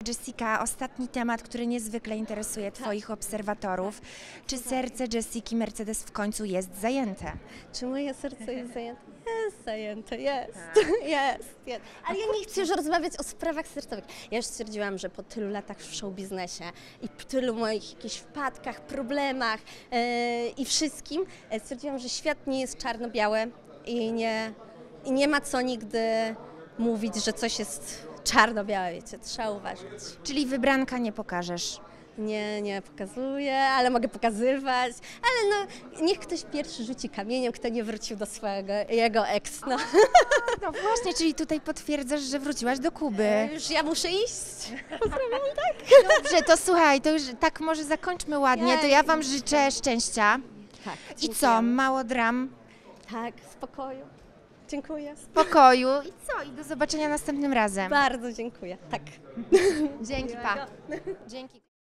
Jessica, ostatni temat, który niezwykle interesuje Twoich obserwatorów. Czy serce Jessiki Mercedes w końcu jest zajęte? Czy moje serce jest zajęte? Jest zajęte, jest. Jest. Ale ja nie chcę już rozmawiać o sprawach sercowych. Ja już stwierdziłam, że po tylu latach w show biznesie i po tylu moich jakichś wpadkach, problemach i wszystkim, stwierdziłam, że świat nie jest czarno-biały i nie ma co nigdy mówić, że coś jest czarno-białe, wiecie, trzeba uważać. Czyli wybranka nie pokażesz? Nie pokazuję, ale mogę pokazywać, ale no niech ktoś pierwszy rzuci kamieniem, kto nie wrócił do jego ex, no. No właśnie, czyli tutaj potwierdzasz, że wróciłaś do Kuby. Już ja muszę iść. Pozdrawiam, tak. Dobrze, to słuchaj, to już tak może zakończmy ładnie, to ja Wam życzę szczęścia. Tak, I dziękuję. co, mało dram, Tak, spokoju. Dziękuję. pokoju i co? I do zobaczenia następnym razem. Bardzo dziękuję. Tak. Dzięki, pa. Dzięki.